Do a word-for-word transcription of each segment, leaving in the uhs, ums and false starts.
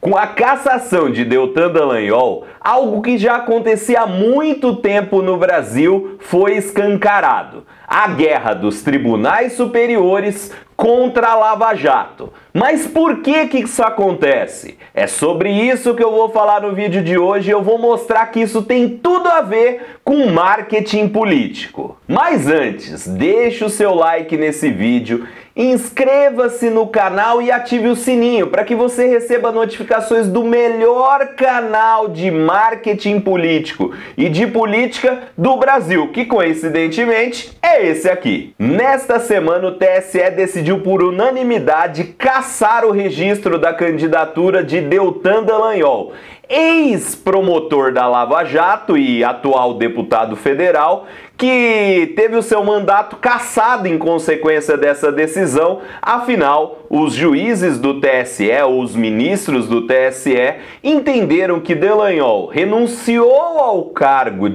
Com a cassação de Deltan Dallagnol, algo que já acontecia há muito tempo no Brasil foi escancarado: a guerra dos tribunais superiores contra a Lava Jato. Mas por que que isso acontece? É sobre isso que eu vou falar no vídeo de hoje. Eu vou mostrar que isso tem tudo a ver com marketing político. Mas antes, deixe o seu like nesse vídeo, inscreva-se no canal e ative o sininho para que você receba notificações do melhor canal de marketing político e de política do Brasil, que coincidentemente é esse aqui. Nesta semana o T S E decidiu por unanimidade cassar o registro da candidatura de Deltan Dallagnol, ex-promotor da Lava Jato e atual deputado federal, que teve o seu mandato cassado em consequência dessa decisão. Afinal, os juízes do T S E, ou os ministros do T S E, entenderam que Dallagnol renunciou ao cargo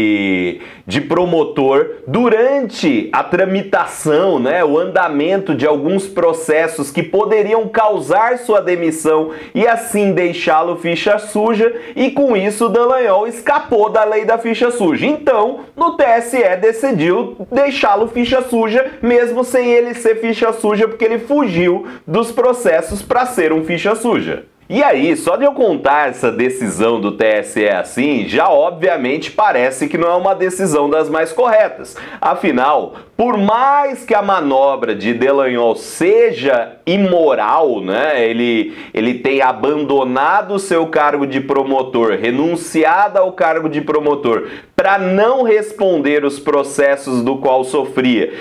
de, de promotor durante a tramitação, né, o andamento de alguns processos que poderiam causar sua demissão e assim deixá-lo ficha suja, e com isso Dallagnol escapou da lei da ficha suja. Então, no T S E decidiu deixá-lo ficha suja, mesmo sem ele ser ficha suja, porque ele fugiu dos processos para ser um ficha suja. E aí, só de eu contar essa decisão do T S E assim, já obviamente parece que não é uma decisão das mais corretas. Afinal, por mais que a manobra de Dallagnol seja imoral, né, ele, ele tenha abandonado o seu cargo de promotor, renunciado ao cargo de promotor, para não responder os processos do qual sofria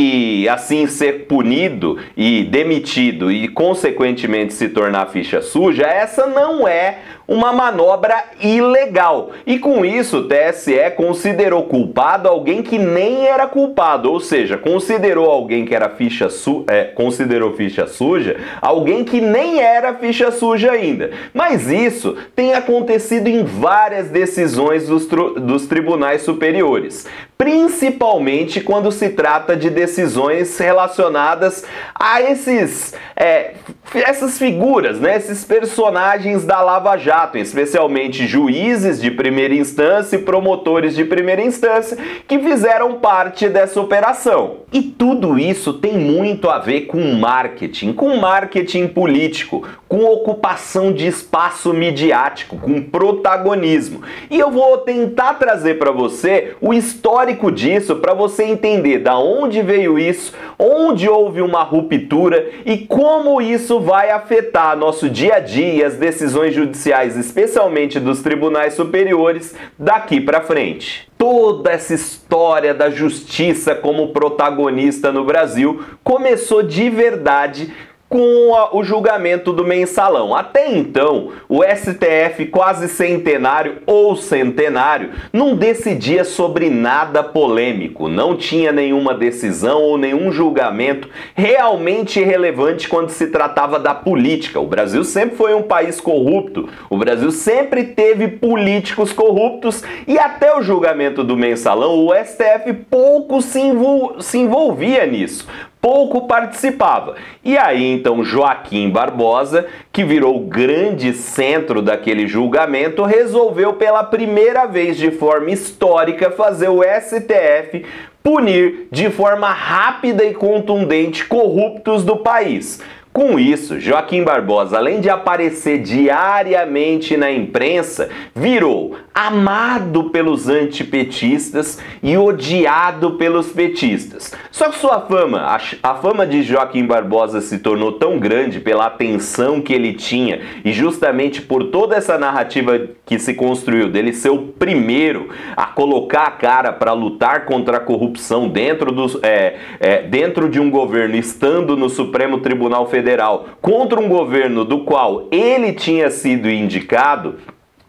e assim ser punido e demitido e consequentemente se tornar ficha suja, essa não é uma manobra ilegal. E com isso o T S E considerou culpado alguém que nem era culpado, ou seja, considerou alguém que era ficha su é, considerou ficha suja alguém que nem era ficha suja ainda. Mas isso tem acontecido em várias decisões dos, dos tribunais superiores, principalmente quando se trata de decisões relacionadas a esses, é, essas figuras, né, esses personagens da Lava Jato, especialmente juízes de primeira instância e promotores de primeira instância que fizeram parte dessa operação. E tudo isso tem muito a ver com marketing, com marketing político, com ocupação de espaço midiático, com protagonismo. E eu vou tentar trazer para você o histórico disso, para você entender da onde veio isso, onde houve uma ruptura e como isso vai afetar nosso dia a dia e as decisões judiciais, especialmente dos tribunais superiores, daqui para frente. Toda essa história da justiça como protagonista no Brasil começou de verdade com o julgamento do Mensalão. Até então, o S T F quase centenário ou centenário não decidia sobre nada polêmico, não tinha nenhuma decisão ou nenhum julgamento realmente relevante quando se tratava da política. O Brasil sempre foi um país corrupto, o Brasil sempre teve políticos corruptos e até o julgamento do Mensalão o S T F pouco se, envol se envolvia nisso, pouco participava. E aí então Joaquim Barbosa, que virou o grande centro daquele julgamento, resolveu pela primeira vez de forma histórica fazer o S T F punir de forma rápida e contundente corruptos do país. Com isso, Joaquim Barbosa, além de aparecer diariamente na imprensa, virou amado pelos antipetistas e odiado pelos petistas. Só que sua fama, a, a fama de Joaquim Barbosa se tornou tão grande pela atenção que ele tinha e justamente por toda essa narrativa que se construiu dele ser o primeiro a colocar a cara para lutar contra a corrupção dentro, do, é, é, dentro de um governo, estando no Supremo Tribunal Federal, contra um governo do qual ele tinha sido indicado.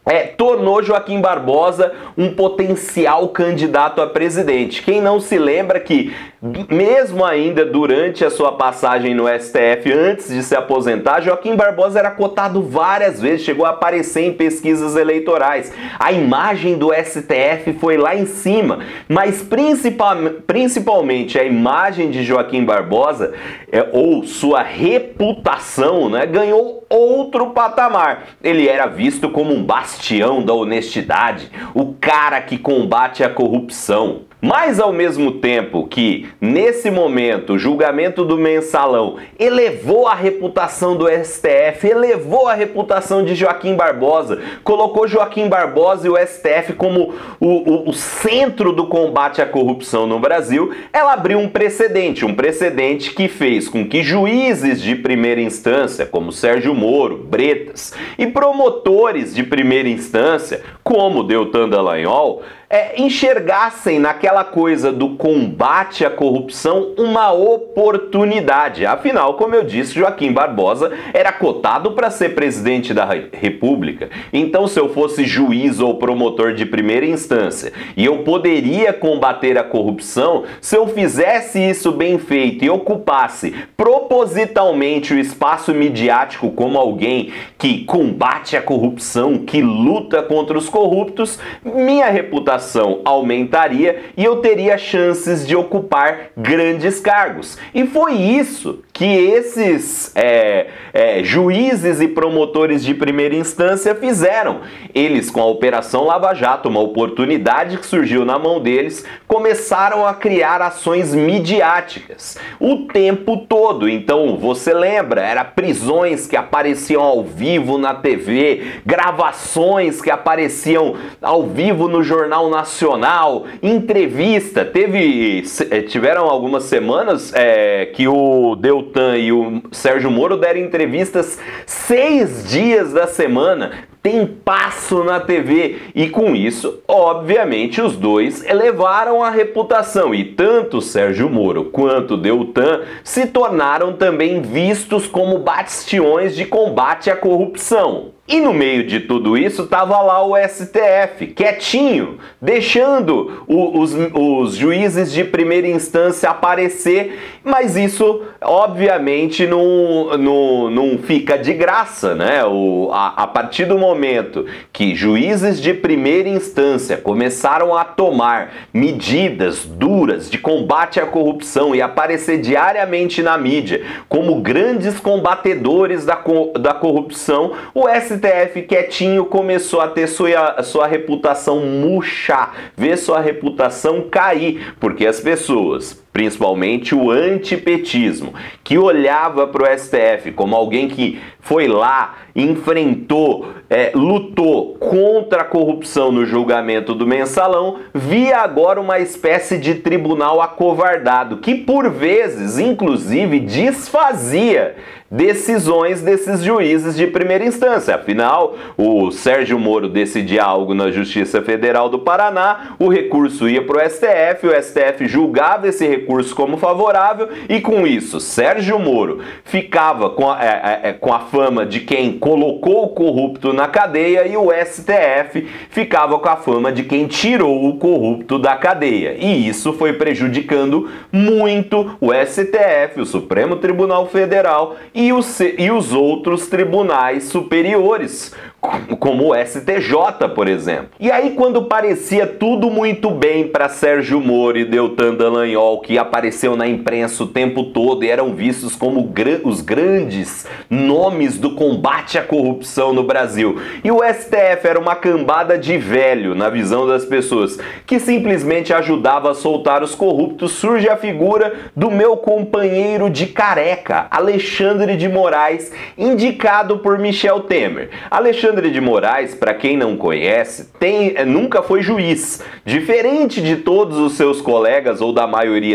É, tornou Joaquim Barbosa um potencial candidato a presidente. Quem não se lembra que, mesmo ainda durante a sua passagem no S T F, antes de se aposentar, Joaquim Barbosa era cotado várias vezes, chegou a aparecer em pesquisas eleitorais. A imagem do S T F foi lá em cima, mas principal, principalmente a imagem de Joaquim Barbosa, é, ou sua reputação, né, ganhou outro patamar. Ele era visto como um bastião da honestidade, o cara que combate a corrupção. Mas ao mesmo tempo que, nesse momento, o julgamento do Mensalão elevou a reputação do S T F, elevou a reputação de Joaquim Barbosa, colocou Joaquim Barbosa e o S T F como o, o, o centro do combate à corrupção no Brasil, ela abriu um precedente, um precedente que fez com que juízes de primeira instância, como Sérgio Moro, Bretas, e promotores de primeira instância, como Deltan Dallagnol, É, enxergassem naquela coisa do combate à corrupção uma oportunidade. Afinal, como eu disse, Joaquim Barbosa era cotado para ser presidente da República. Então, se eu fosse juiz ou promotor de primeira instância e eu poderia combater a corrupção, se eu fizesse isso bem feito e ocupasse propositalmente o espaço midiático como alguém que combate a corrupção, que luta contra os corruptos, minha reputação aumentaria e eu teria chances de ocupar grandes cargos. E foi isso que esses é, é, juízes e promotores de primeira instância fizeram. Eles, com a Operação Lava Jato, uma oportunidade que surgiu na mão deles, começaram a criar ações midiáticas o tempo todo. Então, você lembra, era prisões que apareciam ao vivo na T V, gravações que apareciam ao vivo no Jornal Nacional, entrevista. Teve, tiveram algumas semanas é, que o Deltan e o Sérgio Moro deram entrevistas seis dias da semana, tem passo na T V, e com isso, obviamente, os dois elevaram a reputação, e tanto Sérgio Moro quanto Deltan se tornaram também vistos como bastiões de combate à corrupção. E no meio de tudo isso estava lá o S T F, quietinho, deixando o, os, os juízes de primeira instância aparecer, mas isso obviamente não, não, não fica de graça, né? O, a, a partir do momento que juízes de primeira instância começaram a tomar medidas duras de combate à corrupção e aparecer diariamente na mídia como grandes combatedores da, da corrupção, o S T F quietinho começou a ter sua, sua reputação murchar, ver sua reputação cair, porque as pessoas, principalmente o antipetismo, que olhava para o S T F como alguém que foi lá, enfrentou, é, lutou contra a corrupção no julgamento do Mensalão, via agora uma espécie de tribunal acovardado, que por vezes, inclusive, desfazia decisões desses juízes de primeira instância. Afinal, o Sérgio Moro decidia algo na Justiça Federal do Paraná, o recurso ia para o S T F, o S T F julgava esse recurso como favorável, e com isso, Sérgio Moro ficava com a, é, é, com a fama de quem colocou o corrupto na cadeia, e o S T F ficava com a fama de quem tirou o corrupto da cadeia. E isso foi prejudicando muito o S T F, o Supremo Tribunal Federal, e os, e os outros tribunais superiores, como o S T J, por exemplo. E aí, quando parecia tudo muito bem para Sérgio Moro e Deltan Dallagnol, que apareceu na imprensa o tempo todo e eram vistos como gr- os grandes nomes do combate à corrupção no Brasil, e o S T F era uma cambada de velho, na visão das pessoas, que simplesmente ajudava a soltar os corruptos, surge a figura do meu companheiro de careca, Alexandre de Moraes, indicado por Michel Temer. Alexandre de Moraes, para quem não conhece, tem, nunca foi juiz. Diferente de todos os seus colegas, ou da maioria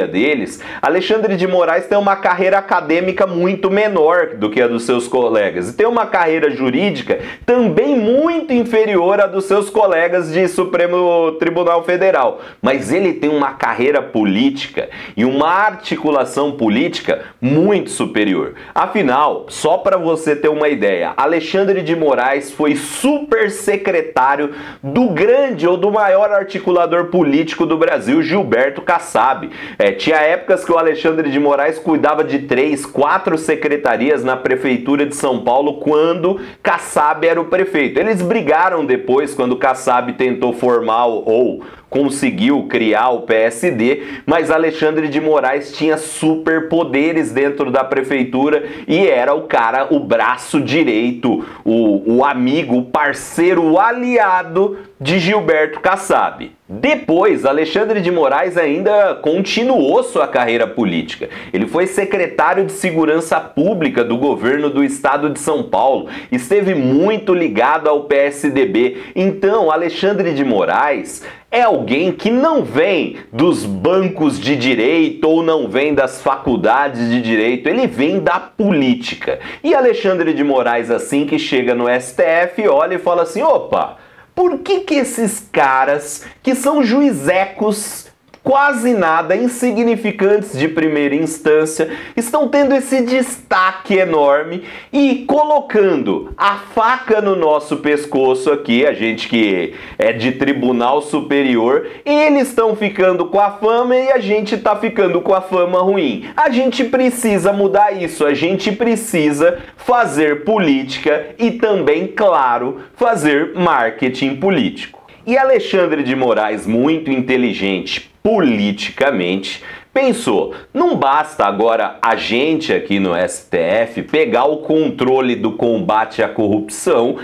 maioria deles, Alexandre de Moraes tem uma carreira acadêmica muito menor do que a dos seus colegas e tem uma carreira jurídica também muito inferior à dos seus colegas de Supremo Tribunal Federal. Mas ele tem uma carreira política e uma articulação política muito superior. Afinal, só para você ter uma ideia, Alexandre de Moraes foi super secretário do grande ou do maior articulador político do Brasil, Gilberto Kassab. É, tinha épocas que o Alexandre de Moraes cuidava de três, quatro secretarias na prefeitura de São Paulo quando Kassab era o prefeito. Eles brigaram depois quando Kassab tentou formar ou conseguiu criar o P S D, mas Alexandre de Moraes tinha superpoderes dentro da prefeitura e era o cara, o braço direito, o, o amigo, o parceiro, o aliado de Gilberto Kassab. Depois, Alexandre de Moraes ainda continuou sua carreira política. Ele foi secretário de Segurança Pública do governo do estado de São Paulo, esteve muito ligado ao P S D B. Então, Alexandre de Moraes é alguém que não vem dos bancos de direito ou não vem das faculdades de direito, ele vem da política. E Alexandre de Moraes, assim que chega no S T F, olha e fala assim, opa, por que que esses caras que são juizecos quase nada, insignificantes de primeira instância, estão tendo esse destaque enorme e colocando a faca no nosso pescoço aqui, a gente que é de tribunal superior, eles estão ficando com a fama e a gente está ficando com a fama ruim. A gente precisa mudar isso, a gente precisa fazer política e também, claro, fazer marketing político. E Alexandre de Moraes, muito inteligente politicamente, pensou, não basta agora a gente aqui no S T F pegar o controle do combate à corrupção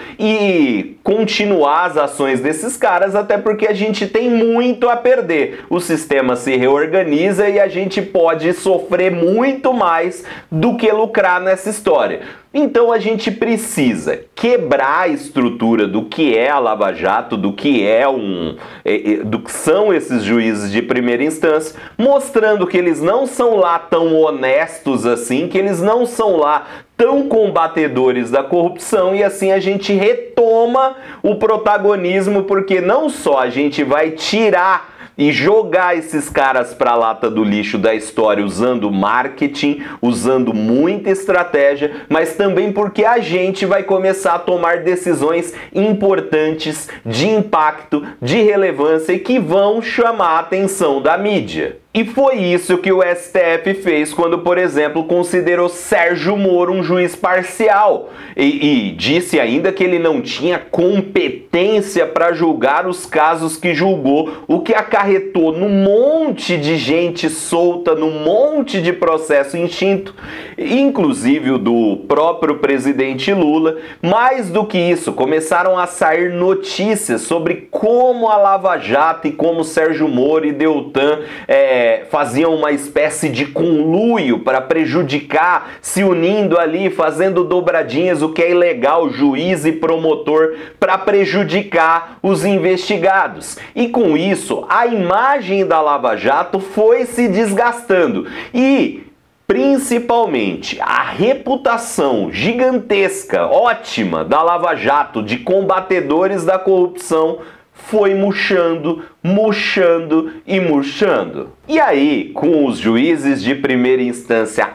e continuar as ações desses caras, até porque a gente tem muito a perder. O sistema se reorganiza e a gente pode sofrer muito mais do que lucrar nessa história. Então a gente precisa quebrar a estrutura do que é a Lava Jato, do que é um, do que são esses juízes de primeira instância, mostrando que eles não são lá tão honestos assim, que eles não são lá tão combatedores da corrupção, e assim a gente retoma o protagonismo, porque não só a gente vai tirar e jogar esses caras para a lata do lixo da história usando marketing, usando muita estratégia, mas também porque a gente vai começar a tomar decisões importantes, de impacto, de relevância e que vão chamar a atenção da mídia. E foi isso que o S T F fez quando, por exemplo, considerou Sérgio Moro um juiz parcial e, e disse ainda que ele não tinha competência para julgar os casos que julgou, o que acarretou num monte de gente solta, num monte de processo extinto, inclusive o do próprio presidente Lula. Mais do que isso, começaram a sair notícias sobre como a Lava Jato e como Sérgio Moro e Deltan é, faziam uma espécie de conluio para prejudicar, se unindo ali, fazendo dobradinhas, o que é ilegal, juiz e promotor, para prejudicar os investigados. E com isso, a imagem da Lava Jato foi se desgastando e principalmente a reputação gigantesca, ótima da Lava Jato de combatedores da corrupção foi murchando, murchando e murchando. E aí, com os juízes de primeira instância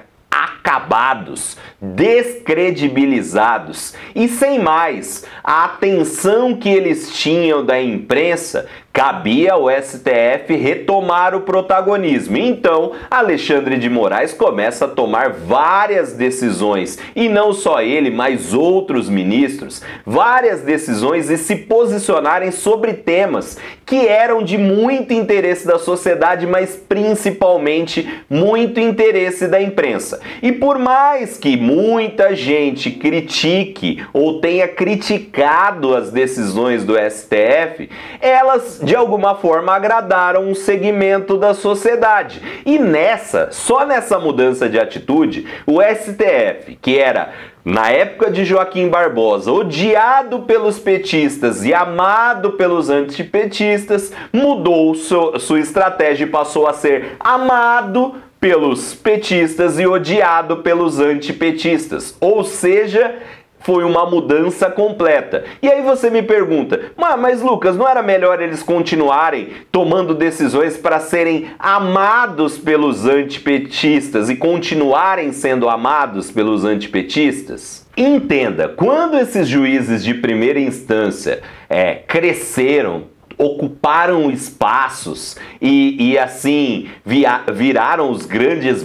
acabados, descredibilizados e sem mais a atenção que eles tinham da imprensa, cabia ao S T F retomar o protagonismo. Então, Alexandre de Moraes começa a tomar várias decisões, e não só ele, mas outros ministros, várias decisões e se posicionarem sobre temas que eram de muito interesse da sociedade, mas principalmente muito interesse da imprensa. E por mais que muita gente critique ou tenha criticado as decisões do S T F, elas de alguma forma agradaram um segmento da sociedade. E nessa, só nessa mudança de atitude, o S T F, que era na época de Joaquim Barbosa, odiado pelos petistas e amado pelos antipetistas, mudou sua, sua estratégia e passou a ser amado pelos petistas e odiado pelos antipetistas. Ou seja, foi uma mudança completa. E aí você me pergunta, mas Lucas, não era melhor eles continuarem tomando decisões para serem amados pelos antipetistas e continuarem sendo amados pelos antipetistas? Entenda, quando esses juízes de primeira instância é, cresceram, ocuparam espaços e, e assim via, viraram os grandes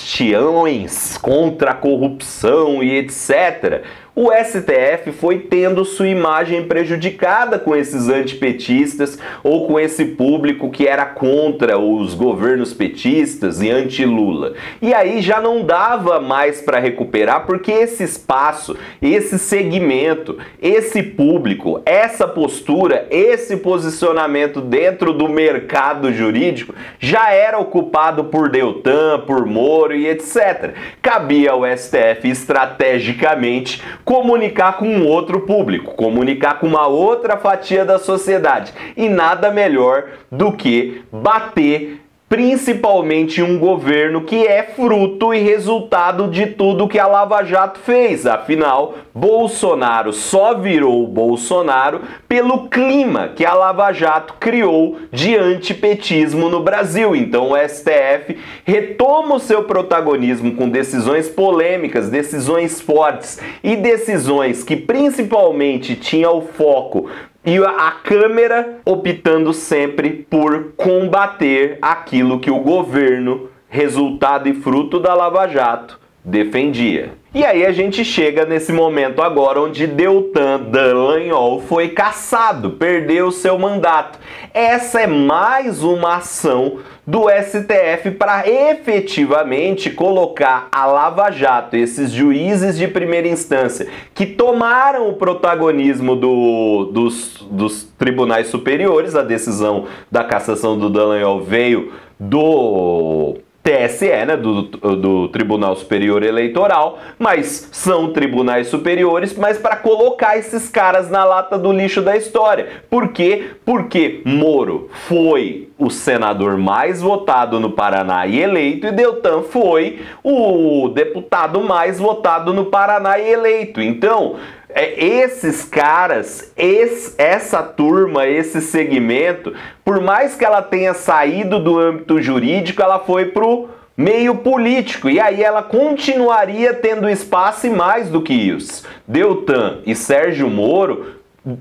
bastiões contra a corrupção e etcétera, o S T F foi tendo sua imagem prejudicada com esses antipetistas ou com esse público que era contra os governos petistas e anti-Lula. E aí já não dava mais para recuperar, porque esse espaço, esse segmento, esse público, essa postura, esse posicionamento dentro do mercado jurídico já era ocupado por Deltan, por Moro e etcétera. Cabia ao S T F estrategicamente comunicar com um outro público, comunicar com uma outra fatia da sociedade. E nada melhor do que bater principalmente um governo que é fruto e resultado de tudo que a Lava Jato fez. Afinal, Bolsonaro só virou Bolsonaro pelo clima que a Lava Jato criou de antipetismo no Brasil. Então o S T F retoma o seu protagonismo com decisões polêmicas, decisões fortes e decisões que principalmente tinham o foco e a Câmara optando sempre por combater aquilo que o governo, resultado e fruto da Lava Jato, defendia. E aí a gente chega nesse momento agora onde Deltan Dallagnol foi cassado, perdeu seu mandato. Essa é mais uma ação do S T F para efetivamente colocar a Lava Jato, esses juízes de primeira instância que tomaram o protagonismo do, dos, dos tribunais superiores. A decisão da cassação do Dallagnol veio do T S E, né, do, do Tribunal Superior Eleitoral, mas são tribunais superiores, mas para colocar esses caras na lata do lixo da história. Por quê? Porque Moro foi o senador mais votado no Paraná e eleito, e Deltan foi o deputado mais votado no Paraná e eleito. Então, É, esses caras, esse, essa turma, esse segmento, por mais que ela tenha saído do âmbito jurídico, ela foi pro meio político, e aí ela continuaria tendo espaço e mais do que isso. Deltan e Sérgio Moro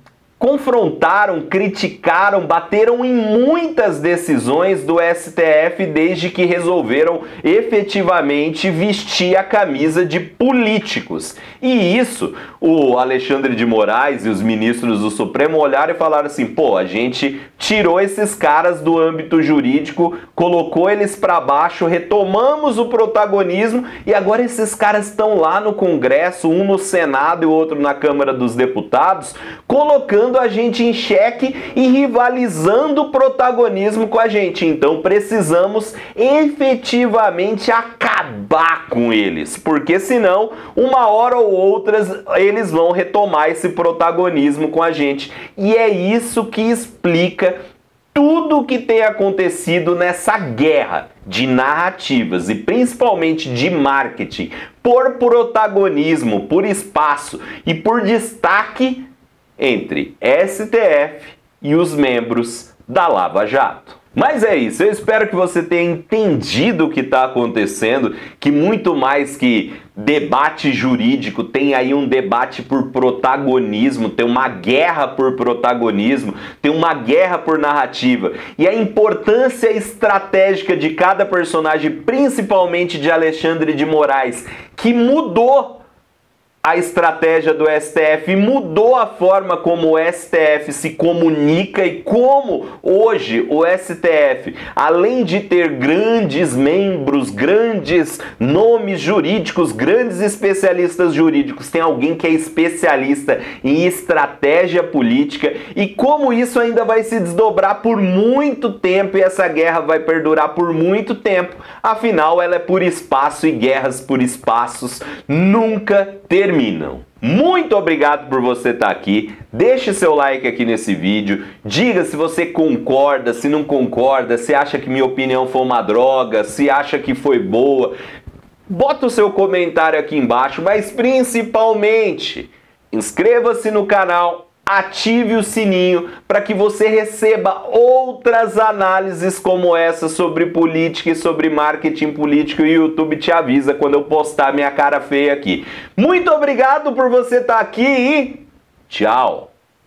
confrontaram, criticaram, bateram em muitas decisões do S T F desde que resolveram efetivamente vestir a camisa de políticos. E isso, o Alexandre de Moraes e os ministros do Supremo olharam e falaram assim, pô, a gente tirou esses caras do âmbito jurídico, colocou eles para baixo, retomamos o protagonismo e agora esses caras estão lá no Congresso, um no Senado e o outro na Câmara dos Deputados, colocando a gente em xeque e rivalizando o protagonismo com a gente. Então precisamos efetivamente acabar com eles, porque senão uma hora ou outra eles vão retomar esse protagonismo com a gente. E é isso que explica tudo o que tem acontecido nessa guerra de narrativas e principalmente de marketing por protagonismo, por espaço e por destaque entre S T F e os membros da Lava Jato. Mas é isso, eu espero que você tenha entendido o que está acontecendo, que muito mais que debate jurídico, tem aí um debate por protagonismo, tem uma guerra por protagonismo, tem uma guerra por narrativa. E a importância estratégica de cada personagem, principalmente de Alexandre de Moraes, que mudou a estratégia do S T F, mudou a forma como o S T F se comunica e como hoje o S T F, além de ter grandes membros, grandes nomes jurídicos, grandes especialistas jurídicos, tem alguém que é especialista em estratégia política e como isso ainda vai se desdobrar por muito tempo e essa guerra vai perdurar por muito tempo. Afinal, ela é por espaço e guerras por espaços nunca terão terminam. Muito obrigado por você estar aqui, deixe seu like aqui nesse vídeo, diga se você concorda, se não concorda, se acha que minha opinião foi uma droga, se acha que foi boa. Bota o seu comentário aqui embaixo, mas principalmente, inscreva-se no canal, ative o sininho para que você receba outras análises como essa sobre política e sobre marketing político, e o YouTube te avisa quando eu postar minha cara feia aqui. Muito obrigado por você estar aqui e tchau!